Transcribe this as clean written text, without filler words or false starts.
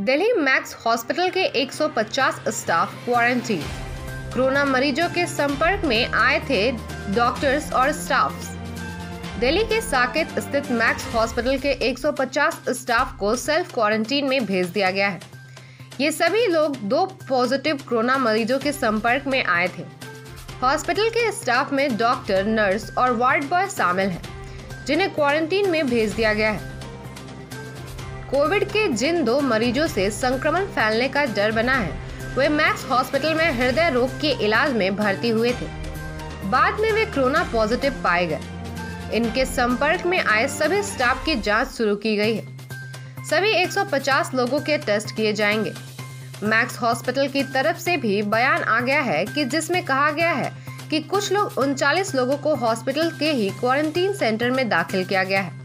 Delhi max hospital के 150 staff quarantine. Corona मरीजों के संपर्क में आए थे डॉक्टर्स और स्टाफ्स। दिल्ली के साकेत स्थित मैक्स हॉस्पिटल के 150 स्टाफ को सेल्फ क्वारंटीन में भेज दिया गया है। ये सभी लोग 2 पॉजिटिव कोरोना मरीजों के संपर्क में आए थे। हॉस्पिटल के स्टाफ में डॉक्टर, नर्स और वार्ड बॉय शामिल हैं, जिन्हें क्वारंटीन में भेज दिया गया है। कोविड के जिन 2 मरीजों से संक्रमण फैलने का डर बना है, वे मैक्स हॉस्पिटल में हृदय रोग के इलाज में भर्ती हुए थे। बाद में वे कोरोना पॉजिटिव पाए गए। इनके संपर्क में आए सभी स्टाफ की जांच शुरू की गई है। सभी 150 लोगों के टेस्ट किए जाएंगे। मैक्स हॉस्पिटल की तरफ से भी बयान आ गया है कि जिसमें कहा गया है कि कुछ लोग 39 लोगों को हॉस्पिटल के ही क्वारंटीन सेंटर में दाखिल किया गया है।